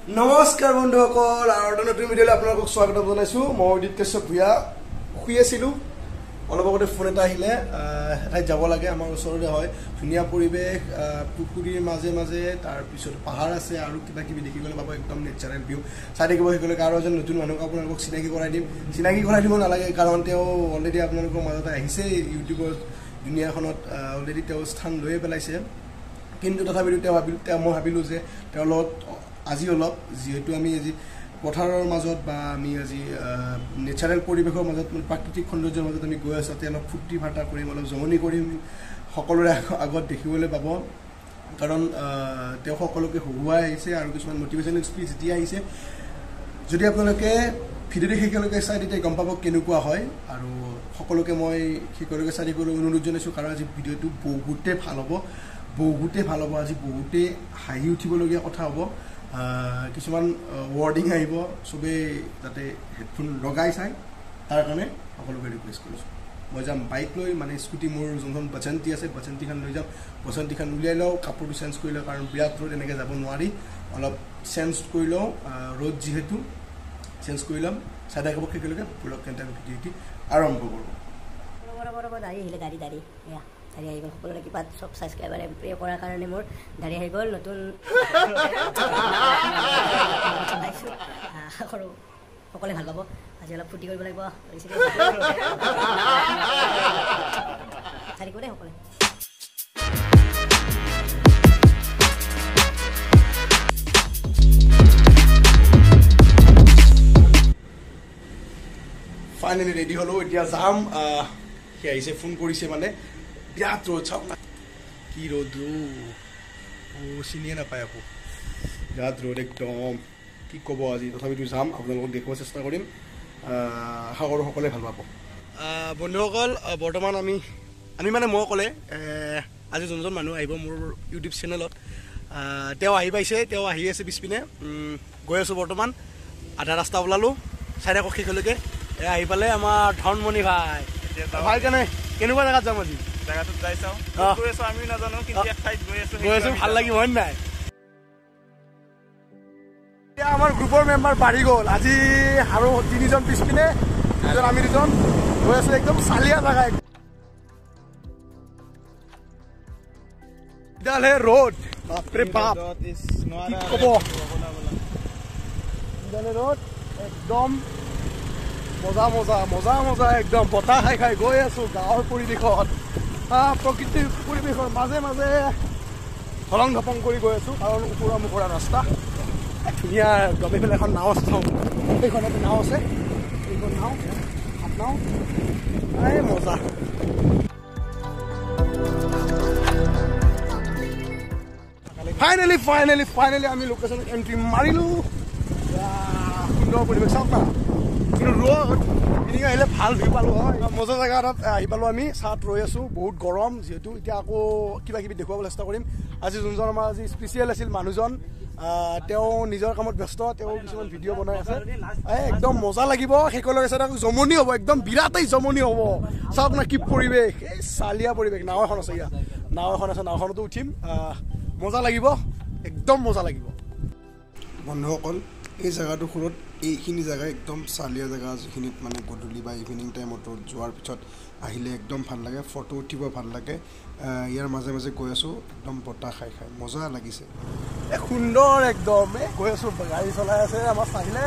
নমস্কাৰ বন্ধুসকল আৰু নতুন ভিডিঅ'লৈ আপোনালোকক স্বাগতম জনাইছো মই UDIT Kashyap ভূয়া শুই আছিলো অলপ আগতে ফোন এটা আহিলে এঠাইত যাব লাগে আমাৰ ওচৰতে হয় ধুনীয়া পৰিৱেশ পুখুৰীৰ মাজে মাজে তাৰ পিছত পাহাৰ আছে আৰু কিবা কিবি দেখিবলৈ পাব একদম নেচাৰেল ভিউ চাই থাকিব হেকলে আৰু এজন নতুন মানুহক আপোনালোকক চিনাকি কৰাই দিব নালাগে কাৰণ তেওঁ অলৰেডি আপোনালোকৰ মাজতে আহিছে ইউটিউবৰ দুনিয়াখনত অলৰেডি তেওঁ স্থান লৈ পেলাইছে কিন্তু তথাপিও মই ভাবিলো যে তেওঁৰ লগত আজি অলপ যেহেতু আমি আজি পথাৰৰ মাজত বা আমি আজি নেচাৰেল পৰিৱেশৰ মাজত প্ৰাকৃতিক সৌন্দৰ্যৰ মাজত আমি গৈ আছো অলপ ফুৰ্তি ফাৰ্তা কৰিম অলপ জমনি কৰিম সকলোৰে আগত দেখিবলৈ পাব কাৰণ তেওঁ সকলোকে হহুৱাই আহিছে আৰু কিছুমান মোটিভেশ্যনেল স্পিচ দিয়া আহিছে যদি আপোনালোকে ভিডিঅ' দেখিলৈকে চাই তেতিয়া গম পাব কেনেকুৱা হয় আৰু সকলোকে মই শিকলৈকে চাই দিবলৈ অনুৰোধ জনাইছো কাৰণ আজি ভিডিঅ'টো বহুতে ভাল হ'ব আজি বহুতে হাঁহি উঠিবলগীয়া কথা হ'ব কিছুমান ৱৰ্ডিং আহিব সবে যাতে হেডফোন লগাই চাই তাৰ কাৰণে সকলোকে ৰিকুৱেষ্ট কৰিছোঁ মই যাম বাইক লৈ মানে স্কুটি মোৰ যোনখন বচন্তি আছে বচন্তিখন লৈ যাম বচন্তিখন উলিয়াই লওঁ কাপোৰটো চেঞ্জ কৰি লওঁ কাৰণ বিৰাট ৰ'দ এনেকৈ যাব নোৱাৰি অলপ চেঞ্জ কৰি লওঁ ৰ'দ যিহেতু চেঞ্জ কৰি ল'ম চাই থাকিব সেইলৈকে ব্লগ ভিডিঅ'টি আৰম্ভ কৰোঁ দাড়ি আহি গ'ল সকলোৰে কিবা চব ছাবস্ক্ৰাইবাৰে প্ৰে কৰাৰ কাৰণে মোৰ দাড়ি আহি গ'ল নতুন সৰু সকলোৱে ভাল পাব আজি অলপ ফূৰ্তি কৰিব লাগিব চাৰি কৰে সকলোৱে ফাইনেলি ৰেডি হ'লো এতিয়া যাম সি আহিছে ফোন কৰিছে মানে বিৰাট ৰ'দ চাওক না কি ৰ'দ চিনিয়ে নাপায় আকৌ বিৰাট ৰ'দ একদম কি ক'ব আজি তথাপিতো যাম আপোনালোকক দেখুৱাব চেষ্টা কৰিম আশা কৰোঁ সকলোৱে ভাল পাব বন্ধুসকল বৰ্তমান আমি মানে মই ক'লে আজি যোনজন মানুহ আহিব মোৰ ইউটিউব চেনেলত তেওঁ আহি পাইছে তেওঁ আহি আছে পিছপিনে গৈ আছোঁ বৰ্তমান আধা ৰাস্তা ওলালোঁ চাই থাকক শেষলৈকে আহি পালে আমাৰ ধনমণি ভাই ভাই কেনে কেনেকুৱা জেগাত যাম আজি জায়গাটোত যাই চাও গৈ আছো আমি নাজানো কিন্তু এক ঠাইত গৈ আছো ভাল লাগিব হয় নাই এতিয়া আমাৰ গ্ৰুপৰ মেম্বাৰ বাঢ়ি গ'ল আজি আৰু তিনিজন পিছপিনে দুজন আমি দুজন গৈ আছো একদম চালিয়া জেগা ইডালহে ৰ'দ বাপৰে বাপ কি ক'ব ইডালে ৰ'দ একদম মজা একদম বতাহ খাই গৈ আছো গাঁৱৰ পৰিৱেশত প্ৰকৃতিৰ পৰিৱেশৰ মাজে মাজে ধলং ধপং কৰি গৈ আছো কাৰণ ওপৰা ৰাস্তা ধুনীয়া গমে পেলাই এখন নাও আছে সেইখনতে নাও আছে এইখন নাও হাত নাও এই মজা ফাইনেলি আমি লোকেশ্যন এণ্ট্ৰি মাৰিলো সুন্দৰ পৰিৱেশ চাওক না কিন্তু ৰ'দ ইভিনিং আহিলে ভাল ভিউ পালোঁ হয় মজা জেগা এটাত আহি পালোঁ আমি চাত ৰৈ আছোঁ বহুত গৰম যিহেতু এতিয়া আকৌ কিবা কিবি দেখুৱাবলৈ চেষ্টা কৰিম আজি যোনজন আমাৰ আজি স্পেচিয়েল আছিল মানুহজন তেওঁ নিজৰ কামত ব্যস্ত তেওঁ কিছুমান ভিডিঅ' বনাই আছে একদম মজা লাগিব শেষলৈকে চাই আকৌ জমনি হ'ব একদম বিৰাটেই জমনি হ'ব চাওক না কি পৰিৱেশ এই চালিয়া পৰিৱেশ নাও এখন আছে ইয়াত নাওখনতো উঠিম মজা লাগিব একদম মজা লাগিব বন্ধুসকল এই জেগাডোখৰত এইখিনি জেগা একদম চালিয়া জেগা যিখিনিত মানে গধূলি বা ইভিনিং টাইমত যোৱাৰ পিছত আহিলে একদম ভাল লাগে ফটো উঠিব ভাল লাগে ইয়াৰ মাজে মাজে গৈ আছোঁ একদম বতাহ খাই মজা লাগিছে সুন্দৰ একদম গৈ আছোঁ গাড়ী চলাই আছে আমাৰ চালিয়া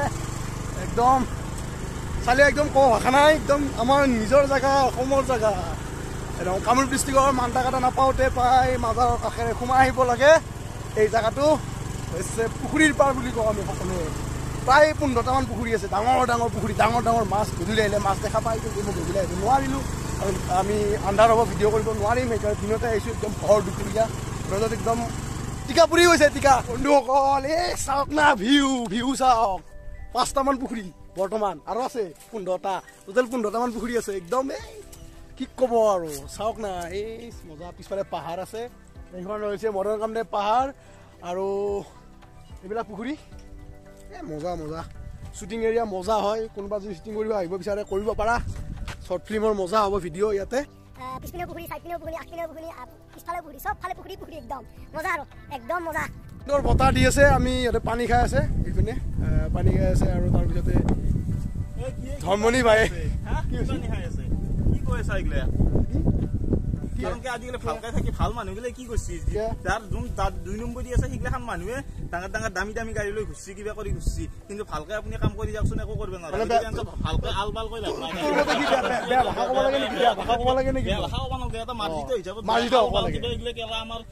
একদম কওঁ ভাষা নাই একদম আমাৰ নিজৰ জেগা অসমৰ জেগা একদম কামৰূপ ডিষ্ট্ৰিক্টৰ মান্তাকাটা নাপাওঁতে প্ৰায় মাজাৰ কাষেৰে সোমাই আহিব লাগে এই জেগাটো হৈছে পুখুৰীৰ পাৰ বুলি কওঁ আমি সকলোৱে প্ৰায় 15টামান পুখুৰী আছে ডাঙৰ পুখুৰী ডাঙৰ মাছ গধূলি আহিলে মাছ দেখা পাই কিন্তু মই গধূলি আহিব নোৱাৰিলোঁ আৰু আমি আন্ধাৰ হ'ব ভিডিঅ' কৰিব নোৱাৰিম সেইকাৰণে দিনতে আহিছোঁ একদম ভৰ দুপৰীয়া ৰ'দত একদম টিকা পুৰি গৈছে টিকা বন্ধুসকল এই চাওক না ভিউ চাওক 5টামান পুখুৰী বৰ্তমান আৰু আছে 15টা টোটেল 15টামান পুখুৰী আছে একদম এই কি ক'ব আৰু চাওক না এই মজা পিছফালে পাহাৰ আছে এইখন ৰৈছে মদন কামদেৱ পাহাৰ আৰু এইবিলাক পুখুৰী মজা শ্বুটিং এৰিয়া মজা হয় কোনোবা যদি শ্বুটিং কৰিব আহিব বিচাৰে কৰিব পাৰা শ্বৰ্ট ফিল্মৰ মজা হ'ব ভিডিঅ' ইয়াতে পিছপিনে পুখুৰী চাইপিনে পুখুৰী আগপিনে পুখুৰী পিছফালে পুখুৰী চবফালে পুখুৰী একদম মজা আৰু একদম মজা তোৰ বতাহ দি আছে আমি ইয়াতে পানী খাই আছে এইপিনে পানী খাই আছে আৰু তাৰপিছতে ধৰ্মনি ভাই কি খাই আছে কি কৈ আছা এইগিলা কাৰণ আজিকালি ভালকে থাকি ভাল মানুহগিলে কি কৰিছে যাৰ যোন 2 নম্বৰ দি আছে সেইগিলাখান মানুহে ডাঙৰ ডাঙৰ দামী দামী গাড়ী লৈ ঘুরছি কিবা কৰি ঘুরছি কিন্তু ভালকে আপুনি কাম কৰি যাওকচোন একো কৰিব নোৱাৰে ভালকে আলবাল কৈ লাভ নাই বেয়া ভাষা ক'ব লাগে নেকি বেয়া ভাষা ক'ব লাগে নেকি বেয়া ভাষা ক'ব নালাগে এটা মাৰ্জিত হিচাপত মাৰ্জিত ক'ব লাগে এইগিলা কেলা আমাৰ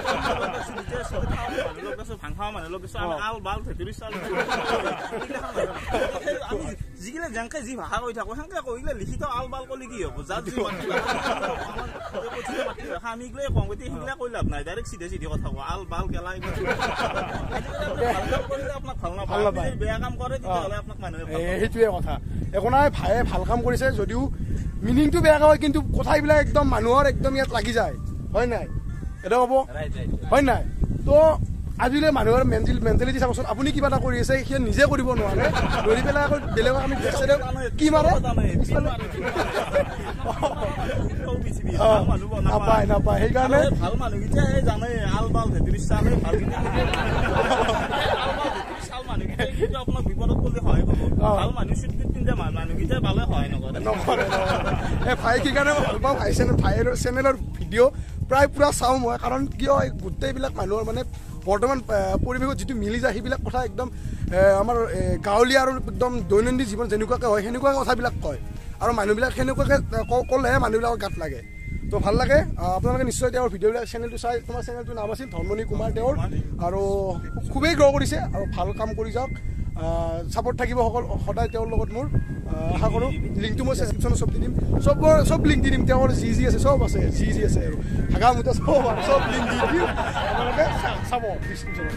ভাঙা মানুহ লগ আছে আমি আলবাল ভেটৰি চাল আমি যিগিলা জাংকে যি ভাষা কৈ থাকো সেনকে কইলে লিখিত আলবাল কলি কি হ'ব যাৰ যি আমি এগুলো কম গতি সেইগিলা কৈ লাভ নাই ডাইরেক্ট সিধে সিধে কথা কোৱা আল বাল গেলা বেয়া কাম কৰে তেতিয়াহ'লে আপোনাক মানুহে সেইটোৱে কথা একো নাই ভাইয়ে ভাল কাম কৰিছে যদিও মিনিংটো বেয়া হয় কিন্তু কথাবিলাক একদম মানুহৰ একদম ইয়াত লাগি যায় হয় নাই এটা হ'ব হয় নাই তো আজিলে মানুহৰ মেণ্টেলিটি চাবচোন আপুনি কিবা এটা কৰি আছে সি নিজে কৰিব নোৱাৰে ধৰি পেলাই আকৌ বেলেগক আমি দেখছে কি মাৰে নাপায় নাপায় সেইকাৰণে ভাল মানুহকেইটা জানে আল বাল ভেটৰি চালে ভালকেইটা চাল মানুহকেইটা কিন্তু আপোনাক বিপদত পৰিলে সহায় কৰিব ভাল মানুহ চিটবিট পিন্ধে মানুহকেইটাই ভালে সহায় নকৰে এই ভাই কি কাৰণে ভাল পাওঁ ভাইৰ চেনেলৰ ভিডিঅ' প্ৰায় পুৰা চাওঁ মই কাৰণ কিয় গোটেইবিলাক মানুহৰ মানে বৰ্তমান পৰিৱেশত যিটো মিলি যায় সেইবিলাক কথা একদম আমাৰ গাঁৱলীয়া আৰু একদম দৈনন্দিন জীৱন যেনেকুৱাকৈ হয় সেনেকুৱা কথাবিলাক কয় আৰু মানুহবিলাক সেনেকুৱাকৈ ক'লেহে মানুহবিলাকৰ গাত লাগে তো ভাল লাগে আপোনালোকে নিশ্চয় তেওঁৰ ভিডিঅ'বিলাক চেনেলটো চাই তোমাৰ চেনেলটোৰ নাম আছিল ধৰ্মনি কুমাৰ তেওঁৰ আৰু খুবেই গ্ৰ' কৰিছে আৰু ভাল কাম কৰি যাওক ছাপোৰ্ট থাকিব সদায় তেওঁৰ লগত মোৰ আশা কৰোঁ লিংকটো মই ডেছক্ৰিপশ্যনত চব দি দিম চব লিংক দি দিম তেওঁৰ যি আছে চব আছে যি আছে আৰু হাগা মুটা চব লিংক দি দিম আপোনালোকে চাব ডেছক্ৰিপশ্যনত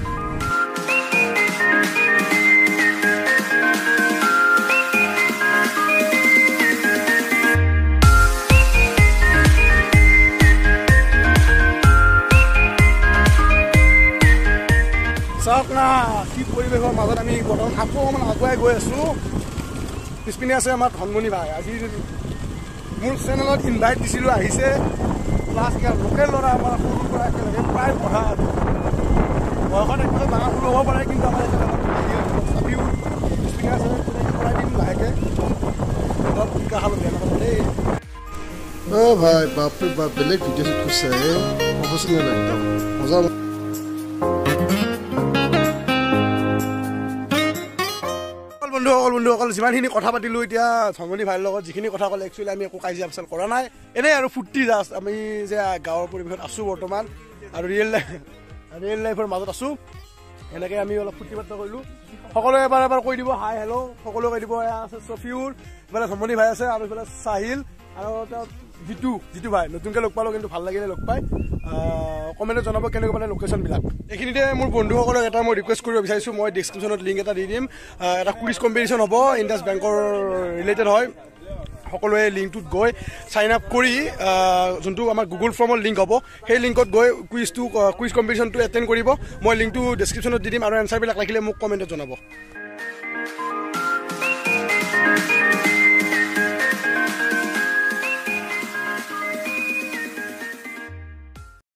চাওক না কি পৰিৱেশৰ মাজত আমি বৰ্তমান আকৌ অকণমান আগুৱাই গৈ আছোঁ পিছপিনে আছে আমাৰ ধনমণি ভাই আজি মোৰ চেনেলত ইনভাইট দিছিলোঁ আহিছে প্লাছ ইয়াৰ লোকেল ল'ৰা আমাৰ সৰুৰ পৰা একেলগে প্ৰায় পঢ়া বয়সত একদম ডাঙৰ সৰু হ'ব পাৰে কিন্তু আমাৰ চেনেলত চাবিও পিছপিনে আছে কৰাই দিম লাহেকৈ অলপ ভূমিকা খালোঁ বেয়া নাপাব দেই অ' ভাই বাপৰে বাপ বেলেগ ভিডিঅ' শ্বুট কৰিছে প্ৰফেচনেল একদম মজা বন্ধুসকল যিমানখিনি কথা পাতিলোঁ এতিয়া ধৰ্মনি ভাইৰ লগত যিখিনি কথা ক'লে একচুৱেলি আমি একো কাজিয়া পেচাল কৰা নাই এনেই আৰু ফূৰ্তি জাষ্ট আমি যে গাঁৱৰ পৰিৱেশত আছোঁ বৰ্তমান আৰু ৰিয়েল লাইফৰ মাজত আছোঁ এনেকৈ আমি অলপ ফূৰ্তি ফাৰ্তা কৰিলোঁ সকলোৱে এবাৰ কৈ দিব হাই হেল্ল' সকলোৱে কৈ দিব এয়া আছে চফিউৰ ইফালে ধৰ্মনি ভাই আছে আৰু ইফালে চাহিল আৰু তেওঁ জিতু ভাই নতুনকৈ লগ পালোঁ কিন্তু ভাল লাগিলে লগ পাই কমেণ্টত জনাব কেনেকৈ মানে লোকেশ্যনবিলাক এইখিনিতে মোৰ বন্ধুসকলক এটা মই ৰিকুৱেষ্ট কৰিব বিচাৰিছোঁ মই ডেছক্ৰিপশ্যনত লিংক এটা দি দিম এটা কুইজ কম্পিটিশ্যন হ'ব ইণ্ডাছ বেংকৰ ৰিলেটেড হয় সকলোৱে লিংকটোত গৈ চাইন আপ কৰি যোনটো আমাৰ গুগল ফৰ্মৰ লিংক হ'ব সেই লিংকত গৈ কুইজ কম্পিটিশ্যনটো এটেণ্ড কৰিব মই লিংকটো ডেছক্ৰিপশ্যনত দি দিম আৰু এনচাৰবিলাক লাগিলে মোক কমেণ্টত জনাব